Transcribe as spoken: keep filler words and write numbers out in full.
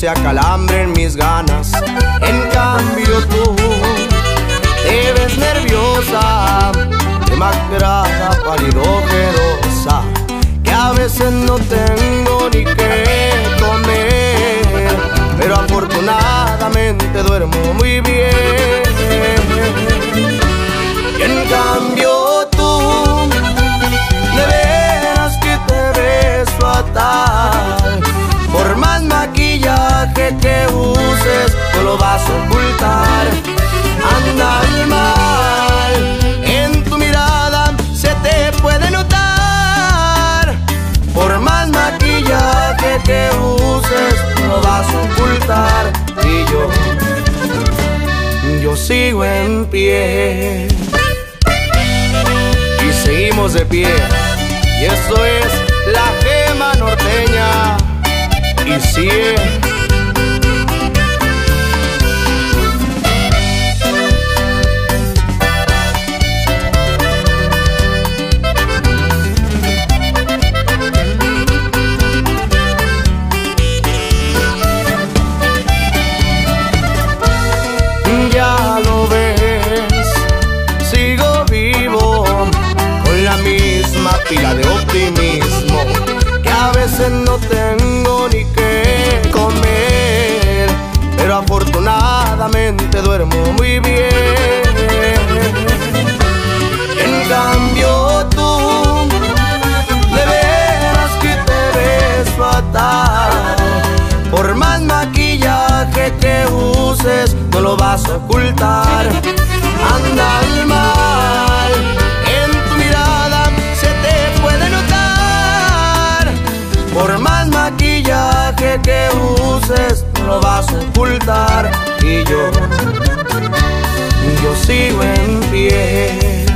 se acalambren mis ganas. En cambio tú te ves nerviosa, demacrada, pálido, ojerosa, que a veces no tengo ni qué comer, pero afortunadamente duermo muy bien. Y en cambio tú, de veras que te ves fatal. Por más maquillaje que uses, no lo vas a ocultar. Anda al mal, en tu mirada se te puede notar. Por más maquillaje que uses, no lo vas a ocultar. Y yo, yo sigo en pie. Y seguimos de pie. Y eso es la Gema Norteña. Y sí, ya lo ves, sigo vivo con la misma pila de optimismo, que a veces no tengo ni qué comer, pero afortunadamente duermo muy bien. En cambio tú, de veras que te ves fatal. Por más maquillaje que uses, no lo vas a ocultar. Anda al mal, en tu mirada se te puede notar. Por más maquillaje que uses, no lo vas a ocultar. Y yo, yo sigo en pie.